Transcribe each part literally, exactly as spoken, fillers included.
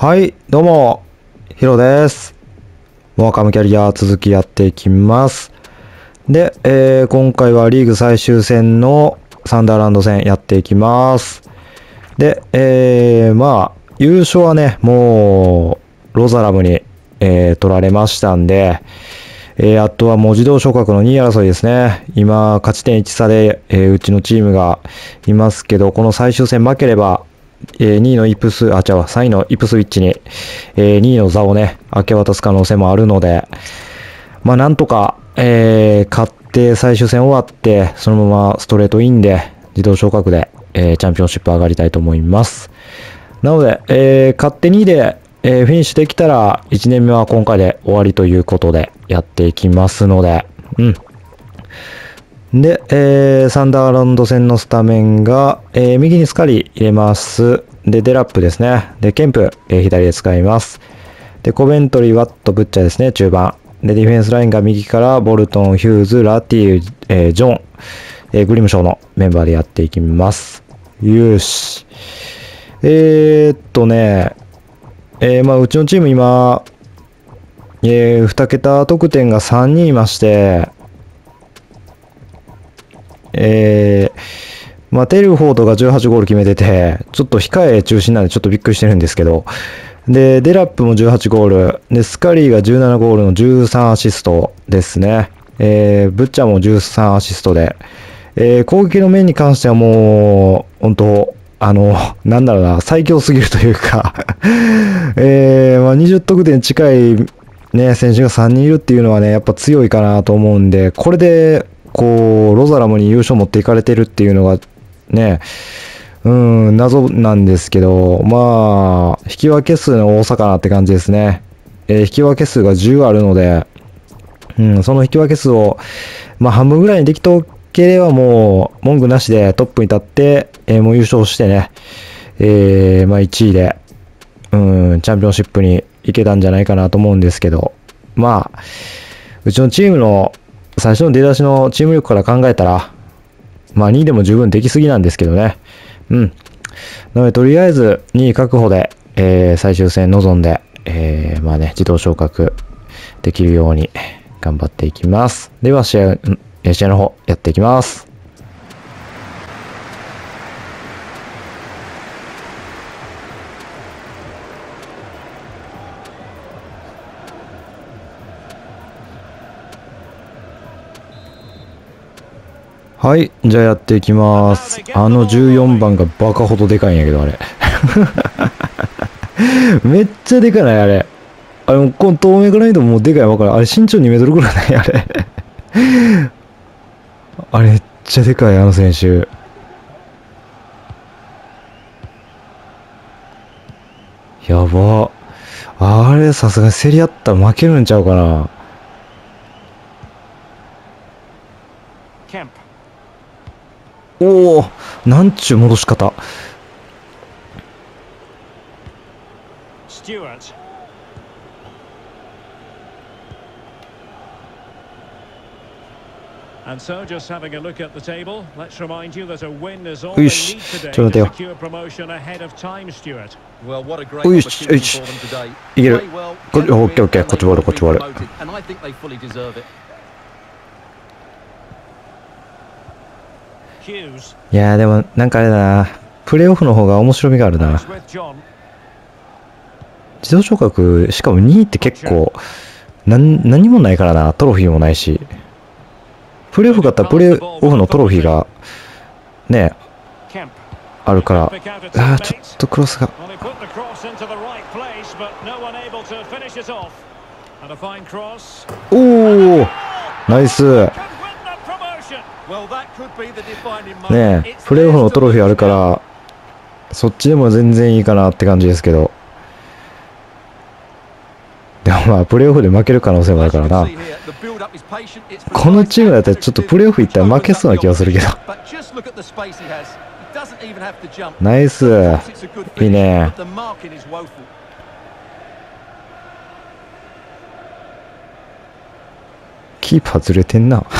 はい、どうも、ヒロです。モアカムキャリア続きやっていきます。で、えー、今回はリーグ最終戦のサンダーランド戦やっていきます。で、えー、まあ、優勝はね、もう、ロザラムに、えー、取られましたんで、えー、あとは文字同昇格のにい争いですね。今、勝ち点いち差で、えー、うちのチームがいますけど、この最終戦負ければ、えー、にいのイプス、あ、違う、さんいのイプスウィッチに、えー、にいの座をね、明け渡す可能性もあるので、まあ、なんとか、えー、勝って最終戦終わって、そのままストレートインで、自動昇格で、えー、チャンピオンシップ上がりたいと思います。なので、えー、勝手にいで、えー、フィニッシュできたら、いちねんめは今回で終わりということで、やっていきますので、うん。で、えー、サンダーランド戦のスタメンが、えー、右にスカリ入れます。で、デラップですね。で、ケンプ、えー、左で使います。で、コベントリー、ワット、ブッチャーですね、中盤。で、ディフェンスラインが右からボルトン、ヒューズ、ラティ、えー、ジョン、えー、グリムショーのメンバーでやっていきます。よし。えー、っとね、えー、まあ、うちのチーム今、えー、に桁得点がさんにんいまして、えー、まあ、テルフォードがじゅうはちゴール決めてて、ちょっと控え中心なんでちょっとびっくりしてるんですけど、で、デラップもじゅうはちゴール、で、スカリーがじゅうななゴールのじゅうさんアシストですね。えー、ブッチャーもじゅうさんアシストで、えー、攻撃の面に関してはもう、本当あの、なんだろうな、最強すぎるというかえー、まあ、にじゅう得点近いね、選手がさんにんいるっていうのはね、やっぱ強いかなと思うんで、これで、こう、ロザラムに優勝持っていかれてるっていうのが、ね、うん、謎なんですけど、まあ、引き分け数の多さかなって感じですね。えー、引き分け数がじゅうあるので、うん、その引き分け数を、まあ、半分ぐらいにできとければもう、文句なしでトップに立って、えー、もう優勝してね、えー、まあいちいで、うん、チャンピオンシップに行けたんじゃないかなと思うんですけど、まあ、うちのチームの最初の出だしのチーム力から考えたら、まあにいでも十分できすぎなんですけどね。うん。なので、とりあえずにい確保で、えー、最終戦臨んで、えー、まあね、自動昇格できるように頑張っていきます。では、試合、試合の方、やっていきます。はい、じゃあやっていきます。あのじゅうよんばんがバカほどでかいんやけど、あれ。めっちゃでかないあれ。あれ、この透明から見てももうでかいわからん。あれ身長にメートルぐらいないあれ。あれめっちゃでかい、あの選手。やば。あれ、さすがに競り合ったら負けるんちゃうかな。おお、なんちゅう戻し方。よし、ちょっと待てよ。よし、よし。いける。こオッケーオッケー、こっちボール、こっちボール。いやーでも、なんかあれだな。プレーオフの方が面白みがあるな。自動昇格、しかもにいって結構、なん、何もないからな。トロフィーもないし。プレーオフ勝ったらプレーオフのトロフィーが、ね、あるから。ああ、ちょっとクロスが。おお、ナイス。ねえ、プレーオフのトロフィーあるから、そっちでも全然いいかなって感じですけど。でもまあ、プレーオフで負ける可能性もあるからな。このチームだったらちょっとプレーオフ行ったら負けそうな気がするけど。ナイス。いいね。キーパーずれてんな。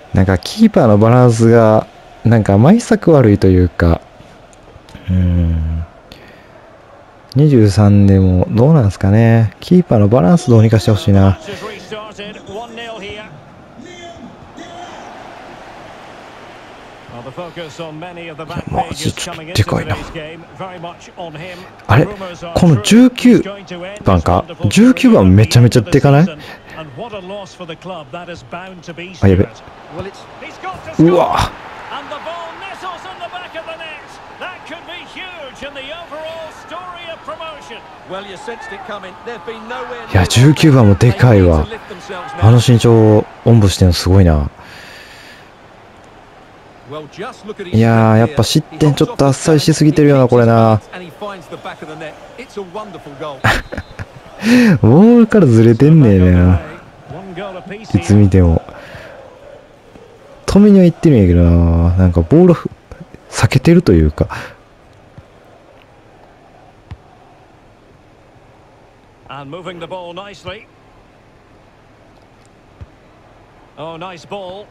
なんかキーパーのバランスがなんか毎作悪いというか、うーん、にじゅうさんでもどうなんですかね。キーパーのバランスどうにかしてほしいな。マジちょっとでかいな。あれ、このじゅうきゅうばんか、じゅうきゅうばんめちゃめちゃでかない？あ、やべ。うわ。いや、じゅうきゅうばんもでかいわ。あの身長をおんぶしてるのすごいな。いやー、やっぱ失点ちょっとあっさりしすぎてるよな、これな。ボールからずれてんねえな。いつ見ても。止めには行ってるんやけどな。なんかボール避けてるというか。 And moving the ball nicely. Oh, nice ball.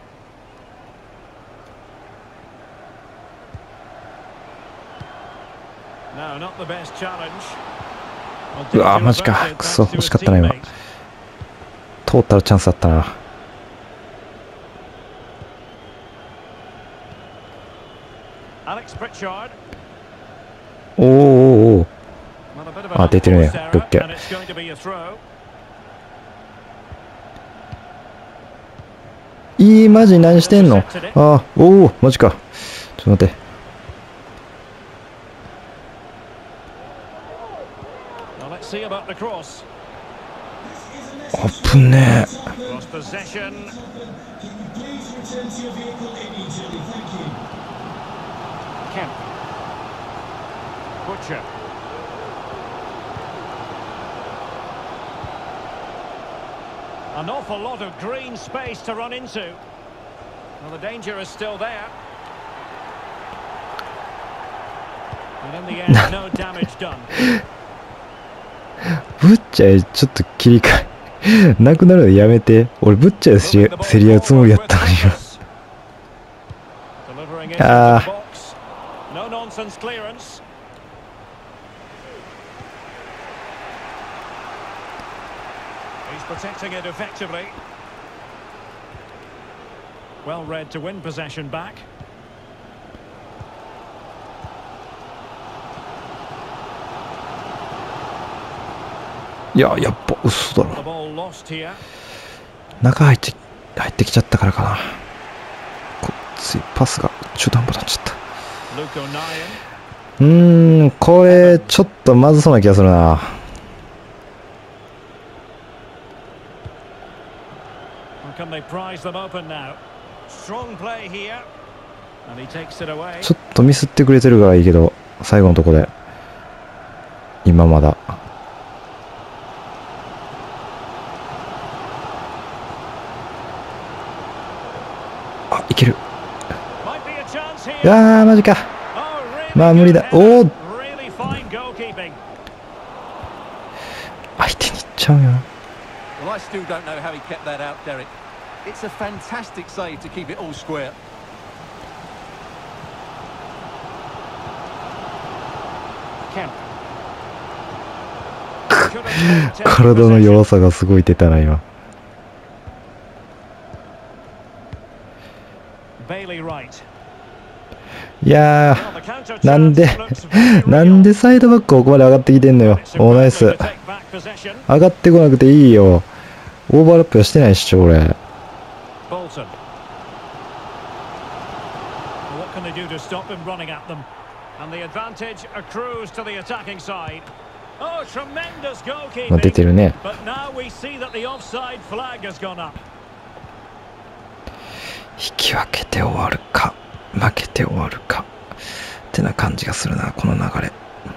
No, not the best challenge. うわ、マジか。くそ、惜しかったな、今。通ったらチャンスあったな。おーおーおー。あ、出てるね。オッケー。いい、マジ何してんの？あ、おお、マジか。ちょっと待って。あぶねえ。 An awful lot of green space to run into. Well, the danger is still there. And in the end, no damage done. ブッチャーちょっと切り替えなくなるのやめて。俺ブッチャーで競り合うつもりやったのに今。ああ。 No nonsense clearance. He's protecting it effectively. Well read to win possession back. いや、やっぱ嘘だろ。中入って入ってきちゃったからかな。こっちパスが中途半端になっちゃった。うーん、これちょっとまずそうな気がするな。ちょっとミスってくれてるからいいけど、最後のとこで今まだ。あ、いける。いやー、マジか。まあ無理だ。おお。相手にいっちゃうよな。体の弱さがすごい出たな今。いやー、なんでなんでサイドバックここまで上がってきてんのよ。おー、ナイス。上がってこなくていいよ。オーバーラップはしてないっしょ俺。まあ出てるね。引き分けて終わるか負けて終わるかってな感じがするな、この流れ。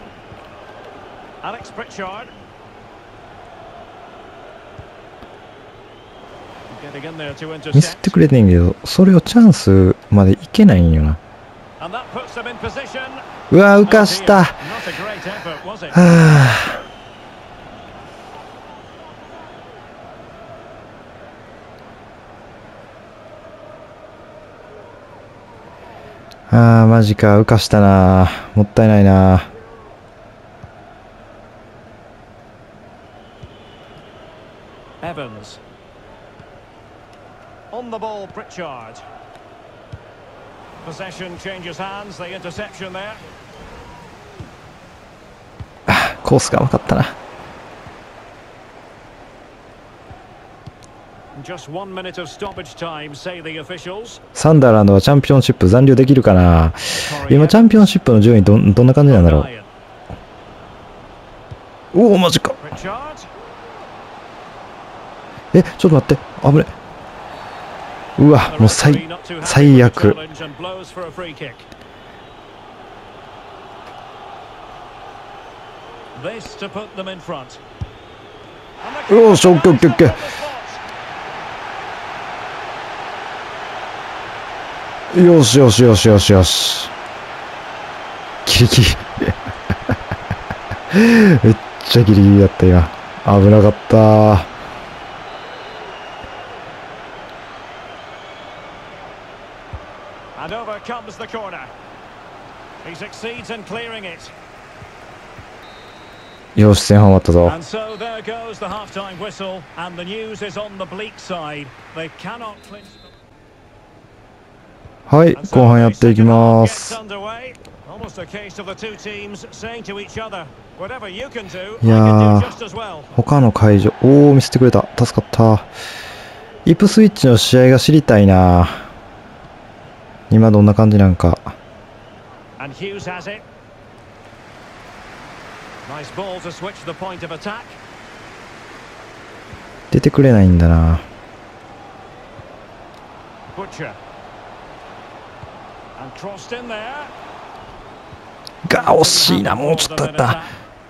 ミスってくれてんけど、それをチャンスまでいけないんよな。うわ、浮かした。はあ。 あーマジか、浮かしたな。もったいないな。 Evans. On the ball, Pritchard. Possession changes hands, the interception there. コースが甘かったな。 Just one minute of stoppage time, say the officials. サンダーランドはチャンピオンシップ残留できるかな。今チャンピオンシップの順位どどんな感じなんだろう。おおマジか。えちょっと待って、危ね。うわもう最最悪。よしオッケーオッケーオッケー。よしよしよしよしよし。ギリギリめっちゃギリギリだった今。危なかった。 And over comes the corner. He succeeds in clearing it. よし前半終わったぞ。 And so there goes the half-time whistle, and the news is on the bleak side. They cannot clinch. はい後半やっていきます。いやー他の会場おお見せてくれた、助かった。イプスイッチの試合が知りたいな。今どんな感じなんか。出てくれないんだな。が惜しいな、もうちょっとだった。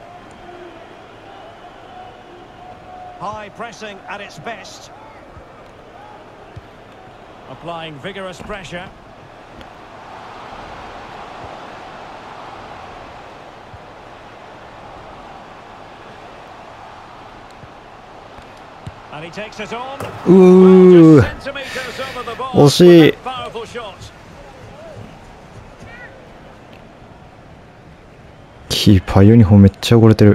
うー惜しい。キーパーユニフォームめっちゃ汚れてる。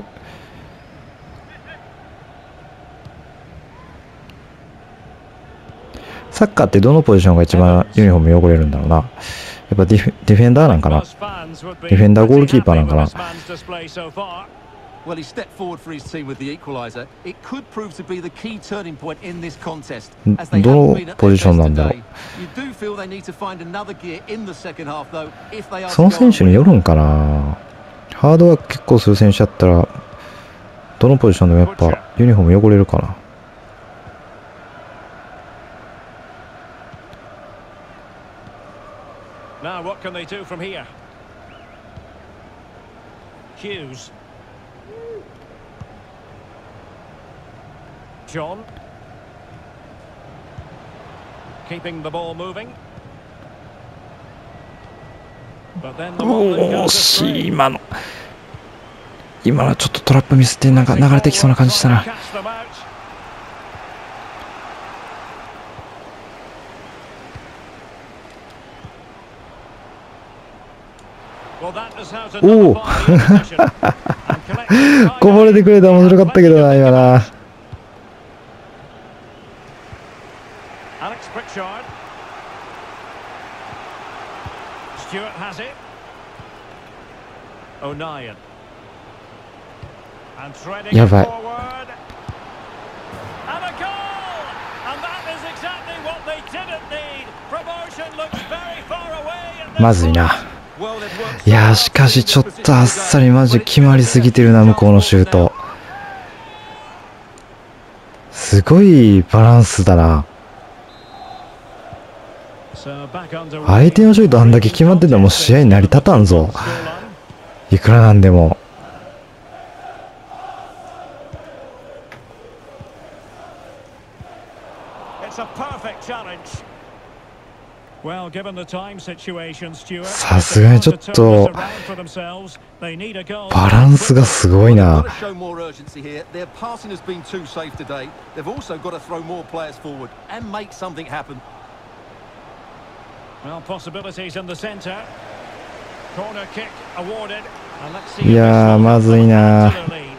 サッカーってどのポジションが一番ユニフォーム汚れるんだろうな。やっぱディフ、ディフェンダーなんかな。ディフェンダーゴールキーパーなんかな。 Well, he stepped forward for his team with the equaliser. It could prove to be the key turning point in this contest, as they haven't been at their best today. You do feel they need to find another gear in the second half, though. If they are その選手によるんかな。ハードワーク結構する選手だったらどのポジションでもやっぱユニフォーム汚れるかな。 Now what can they do from here? Hughes. John. Keeping the ball moving. But then the ball that goes astray. 今の今のはちょっとトラップミスってなんか流れてきそうな感じしたな。おおこぼれてくれたら面白かったけどな今な。やばい。まずいな。いやーしかしちょっとあっさりマジ決まりすぎてるな向こうのシュート。すごいバランスだな。相手のシュートあんだけ決まってたらもう試合に成り立たんぞ。いくらなんでも。さすがにちょっとバランスがすごいな。 Well, possibilities in the centre. Corner kick awarded. And let's see. いやーまずいな。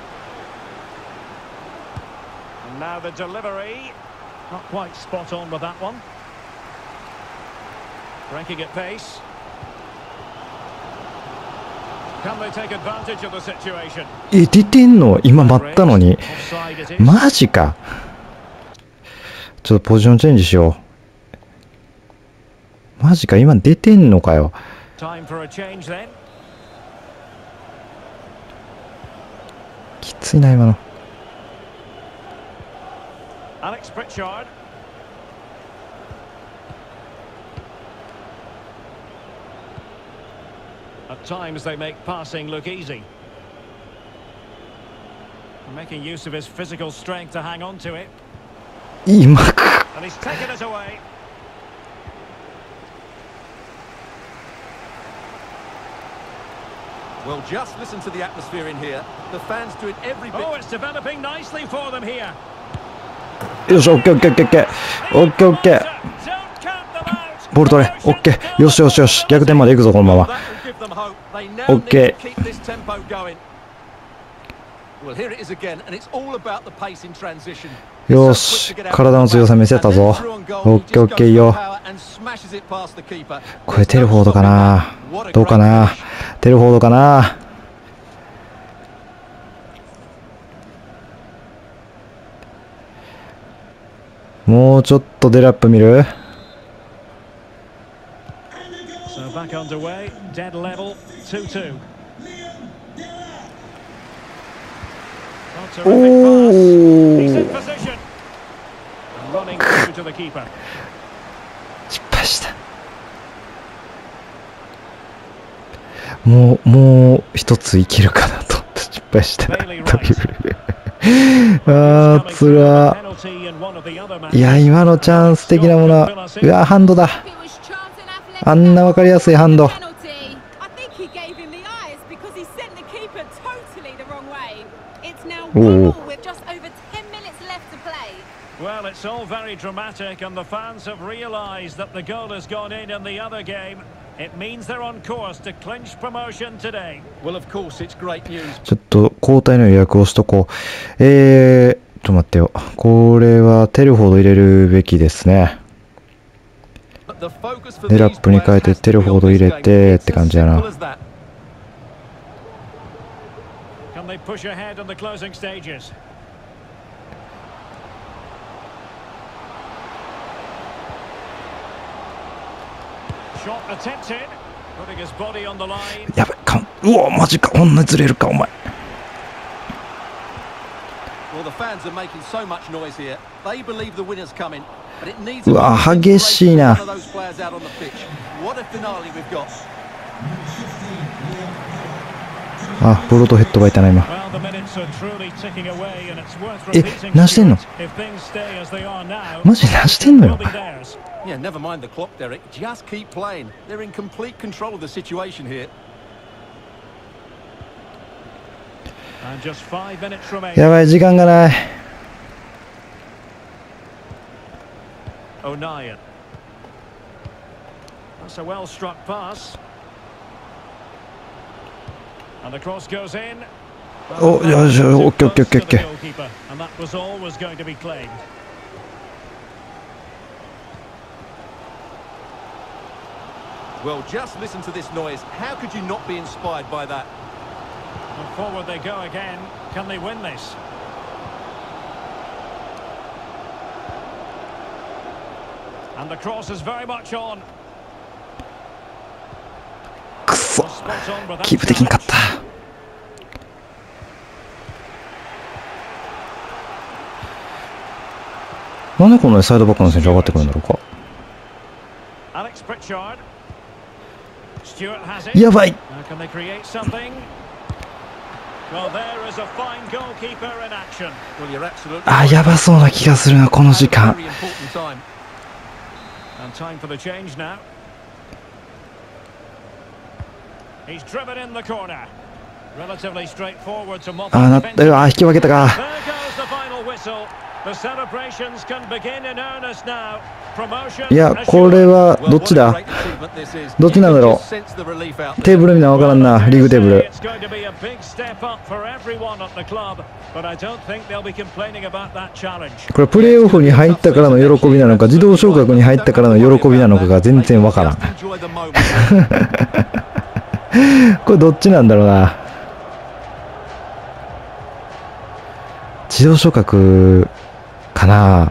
And now the delivery. Not quite spot on with that one. Breaking at pace. Can they take advantage of the situation? え、出てんの？今待ったのに。 Offside it is. マジか。ちょっとポジションチェンジしよう。マジか、今出てんのかよ。 Time for a change then. きついな、今の。 Alex Pritchard. At times they make passing look easy. Making use of his physical strength to hang on to it. 今か。 And he's taken it away. Well, just listen to the atmosphere in here. The fans doing every bit. Oh, it's developing nicely for them here. よし、オッケーオッケーオッケーオッケー。オッケーオッケー。 Don't count them out. ボール取れ。オッケー。よしよしよし。逆転まで行くぞ、このまま。 That will give them hope. They now Okay. need to keep this tempo going. Well, here it is again, and it's all about the pace in transition. よし、体の強さ見せたぞ。オッケーオッケーいいよ。これテルフォードかな。どうかな。テルフォードかな。もうちょっとデラップ見る？ So back underway, dead level, two two. Oh, terrific pass. He's in position. Running through to the keeper. 失敗した。もう、もう一ついけるかなと失敗したという。あー、つら。いや、今のチャンス的なものは、うわ、ハンドだ。あんな分かりやすいハンド。おお。 Well, it's all very dramatic, and the fans have realised that the goal has gone in in the other game. It means they're on course to clinch promotion today. Well, of course, it's great news. ちょっと交代の予約をしとこう。えー、ちょっと待ってよ。これはテルフォード入れるべきですね。デラップに変えてテルフォード入れてって感じやな。 Can they push ahead in the closing stages? Shot attempted, putting his body on the line. やばいかん。うわ、マジか。こんなにずれるか、お前。 Well, the fans are making so much noise here. They believe the winner's coming, but it needs うわ、激しいな。 one of those players out on the pitch. What a finale we've got. あ、ボルトヘッドがいたな、今。 Well, the minutes are truly ticking away, and it's worth え、 repeating. 何してんの？ If things stay as they are now, マジ何してんのよ。 will be theirs. Yeah, never mind the clock, Derek. Just keep playing. They're in complete control of the situation here. And just five minutes remaining. やばい、時間がない。 O'Nien. That's a well-struck pass. And the cross goes in. お、よし、オッケーオッケーオッケーオッケー。 And that was always going to be claimed. Well, just listen to this noise. How could you not be inspired by that? And forward they go again. Can they win this? And the cross is very much on. くそ。 Spot on with that キープできんかった。なんでこんなにサイドバックの選手上がってくるんだろうか。 Alex Pritchard. Stewart has it. やばい。 Now can they create something? Well, there is a fine goalkeeper in action. Well, you're absolutely あ、やばそうな気がするな、この時間。 very important time. And time for the change now. He's driven in the corner. Relatively straightforward to mop あ、な up っ the たよ。あ、引き分けたか。 There goes the final whistle. いや、これはどっちだどっちなんだろう。テーブル見なわからんな、リーグテーブル。これプレーオフに入ったからの喜びなのか、自動昇格に入ったからの喜びなのかが全然わからん。これどっちなんだろうな。自動昇格かな。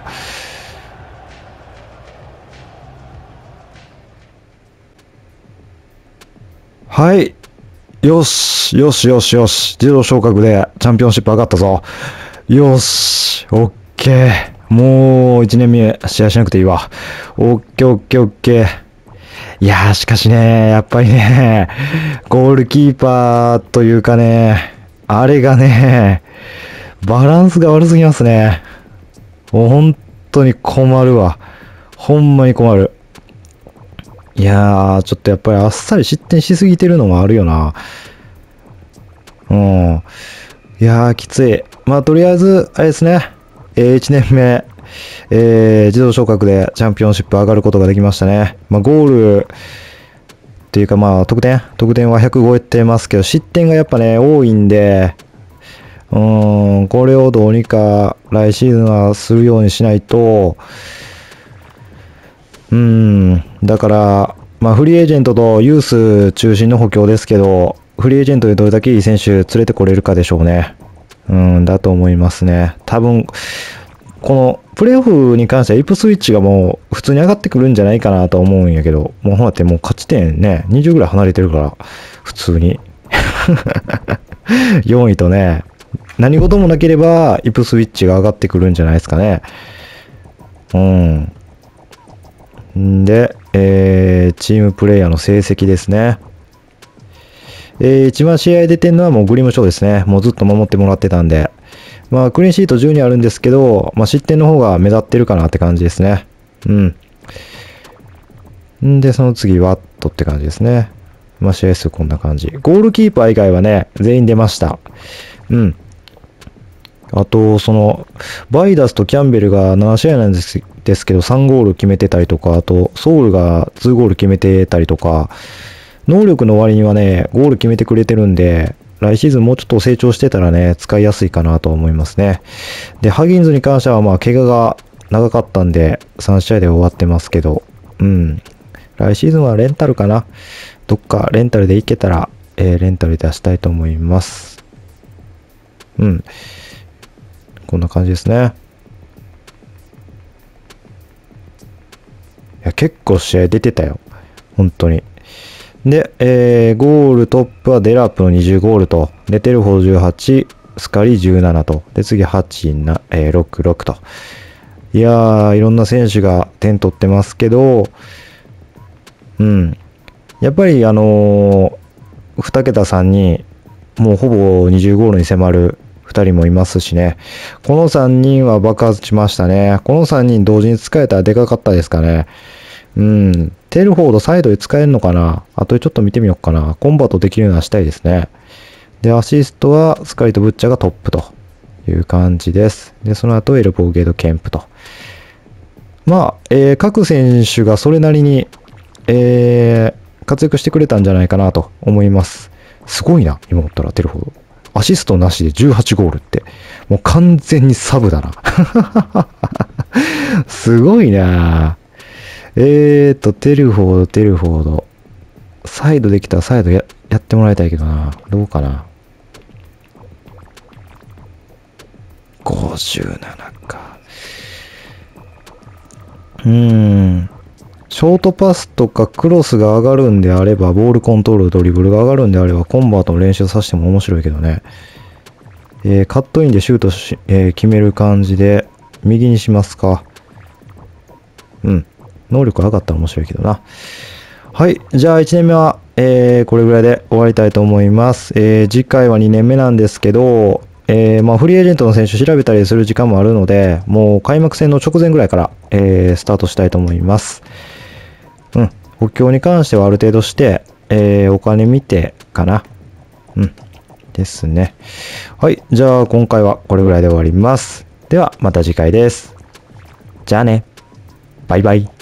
はい。よし、よしよしよし。自動昇格でチャンピオンシップ上がったぞ。よし、オッケー。もういちねんめ試合しなくていいわ。オッケーオッケーオッケー。いやー、しかしね、やっぱりね、ゴールキーパーというかね、あれがね、バランスが悪すぎますね。もう本当に困るわ。ほんまに困る。いやー、ちょっとやっぱりあっさり失点しすぎてるのもあるよな。うん。いやー、きつい。まあ、とりあえず、あれですね。えー、いちねんめ、えー、自動昇格でチャンピオンシップ上がることができましたね。まあ、ゴール、っていうかまあ、得点得点はひゃく超えてますけど、失点がやっぱね、多いんで、うーん、これをどうにか来シーズンはするようにしないと、うーん、だから、まあ、フリーエージェントとユース中心の補強ですけど、フリーエージェントでどれだけいい選手連れてこれるかでしょうね。うん、だと思いますね。多分、このプレーオフに関してはイプスイッチがもう普通に上がってくるんじゃないかなと思うんやけど、もうほんってもう勝ち点ね、にじゅうぐらい離れてるから、普通に。よんいとね、何事もなければイプスイッチが上がってくるんじゃないですかね。うん。んで、えー、チームプレイヤーの成績ですね。えー、一番試合出てるのはもうグリムショーですね。もうずっと守ってもらってたんで。まあ、クリーンシートじゅうにあるんですけど、まあ、失点の方が目立ってるかなって感じですね。うん。んで、その次、ワットって感じですね。まあ、試合数こんな感じ。ゴールキーパー以外はね、全員出ました。うん。あと、その、バイダスとキャンベルがなな試合なんですですけど、さんゴール決めてたりとか、あと、ソウルがにゴール決めてたりとか、能力の割にはね、ゴール決めてくれてるんで、来シーズンもうちょっと成長してたらね、使いやすいかなと思いますね。で、ハギンズに関してはまあ、怪我が長かったんで、さん試合で終わってますけど、うん。来シーズンはレンタルかな。どっかレンタルでいけたら、えー、レンタルで出したいと思います。うん。こんな感じですね。いや、結構試合出てたよ。本当に。で、えー、ゴールトップはデラップのにじゅうゴールと、で、テルフォーじゅうはち、スカリじゅうななと、で、次はち、えー、ろく、ろくと。いやー、いろんな選手が点取ってますけど、うん。やっぱり、あのー、に桁さんに、もうほぼにじゅうゴールに迫るふたりもいますしね。このさんにんは爆発しましたね。このさんにん同時に使えたらでかかったですかね。うん。テルフォードサイドで使えるのかな。あとちょっと見てみようかな。コンバートできるようなしたいですね。で、アシストはスカリとブッチャーがトップという感じです。で、その後エルボーゲードケンプと。まあ、えー、各選手がそれなりに、えー、活躍してくれたんじゃないかなと思います。すごいな、今思ったらテルフォード。アシストなしでじゅうはちゴールって。もう完全にサブだな。すごいな。えーと、テルフォード、テルフォード。サイドできたらサイド や, やってもらいたいけどな。どうかな。ごじゅうななか。うーん。ショートパスとかクロスが上がるんであれば、ボールコントロール、ドリブルが上がるんであれば、コンバートの練習させても面白いけどね。えー、カットインでシュートし、えー、決める感じで、右にしますか。うん。能力上がったら面白いけどな。はい。じゃあいちねんめは、えー、これぐらいで終わりたいと思います。えー、次回はにねんめなんですけど、えー、まあフリーエージェントの選手調べたりする時間もあるので、もう開幕戦の直前ぐらいから、えー、スタートしたいと思います。うん。補強に関してはある程度して、えー、お金見てかな。うん。ですね。はい。じゃあ今回はこれぐらいで終わります。 ではまた次回です。じゃあね。バイバイ。